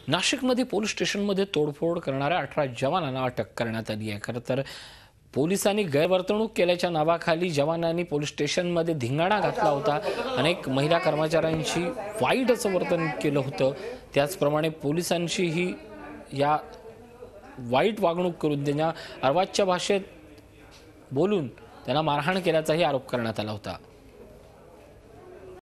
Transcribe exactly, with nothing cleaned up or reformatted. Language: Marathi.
नाशिकमध्ये पोलीस स्टेशनमध्ये तोडफोड करणाऱ्या अठरा जवानांना अटक करण्यात आली आहे। खरं तर पोलिसांनी गैरवर्तणूक केल्याच्या नावाखाली जवानांनी पोलीस स्टेशनमध्ये धिंगाणा घातला होता। अनेक महिला कर्मचाऱ्यांची वाईट असं वर्तन केलं होतं। त्याचप्रमाणे पोलिसांची ही या वाईट वागणूक करून त्यांना अर्वाच्य भाषेत बोलून त्यांना मारहाण केल्याचाही आरोप करण्यात आला होता।